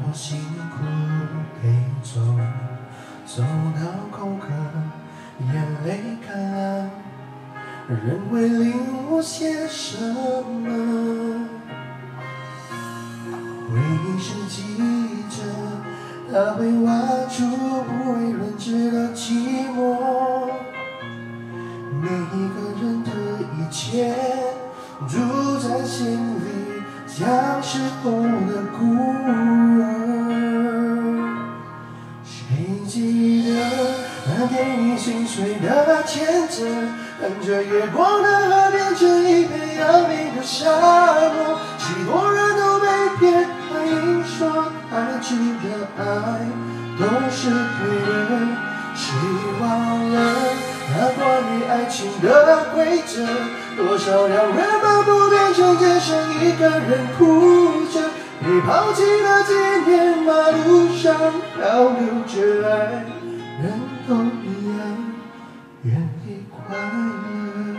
多辛苦得走，走到口渴，眼泪干了，人会领悟些什么？回忆是记着，它会挖出不为人知的寂寞。每一个人的一切，住在心里，像时候的孤儿。谁记得那给你心碎的天真？看着月光的河变成一片要命的沙漠，许多人都被骗，还硬说太值得爱都是对的。谁忘了那关于爱情的规则？多少让人漫不变成街上一个人哭着，被抛弃的纪念，马路上漂流着爱，人都一样，愿意快乐。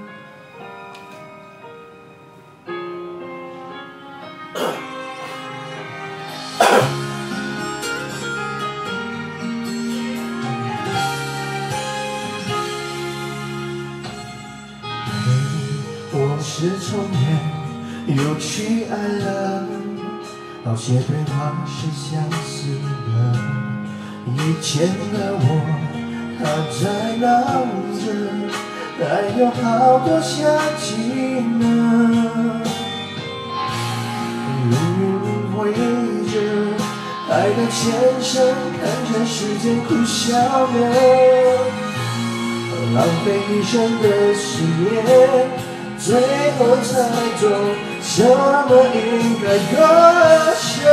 我是从前又去爱了，好些对话是相似的。以前的我，他在闹着，还有好多夏季呢。云回着爱的前身，看着时间苦笑了，浪费一生的誓言，最后才懂什么应该割舍。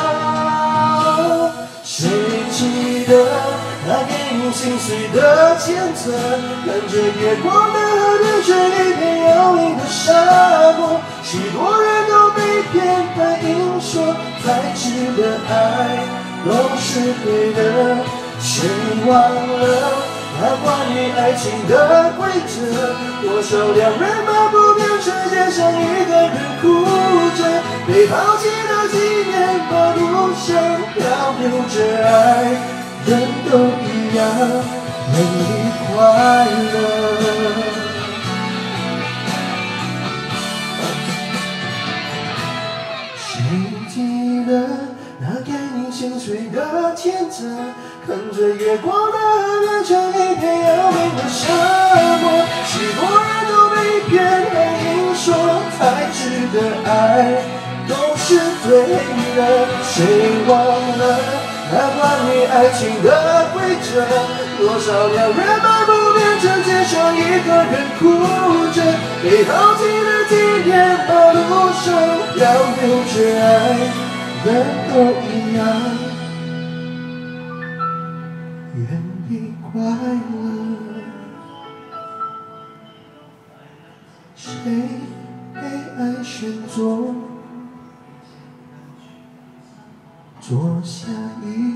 谁记得那给你心碎的谴责？看着月光的河变成一片要命的沙漠，许多人都被骗，还硬说才值得爱都是对的。谁忘了那关于爱情的规则？多少两人漫不遍世界上一个人哭着，被抛弃的纪念，马路上漂流着爱，人都一样，愿意快乐。谁记得那给你心碎的天真？看着月光的河变成一片要命的沙漠，许多人都被骗，还硬说才值得爱都是对的。谁忘了那关于爱情的规则？多少两人漫不遍成街上一个人哭着，被抛弃的纪念，马路上漂流着爱，人都一样，愿意快乐。谁被爱选中，做下一